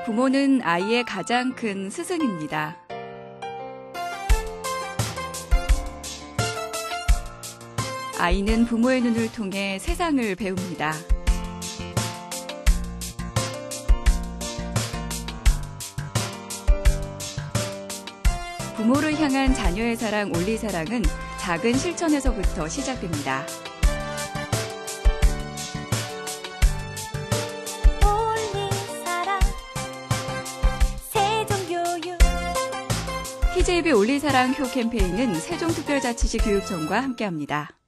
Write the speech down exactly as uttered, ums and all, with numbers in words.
부모는 아이의 가장 큰 스승입니다. 아이는 부모의 눈을 통해 세상을 배웁니다. 부모를 향한 자녀의 사랑, 올리사랑은 작은 실천에서부터 시작됩니다. 티제이비 올리사랑 효 캠페인은 세종특별자치시 교육청과 함께합니다.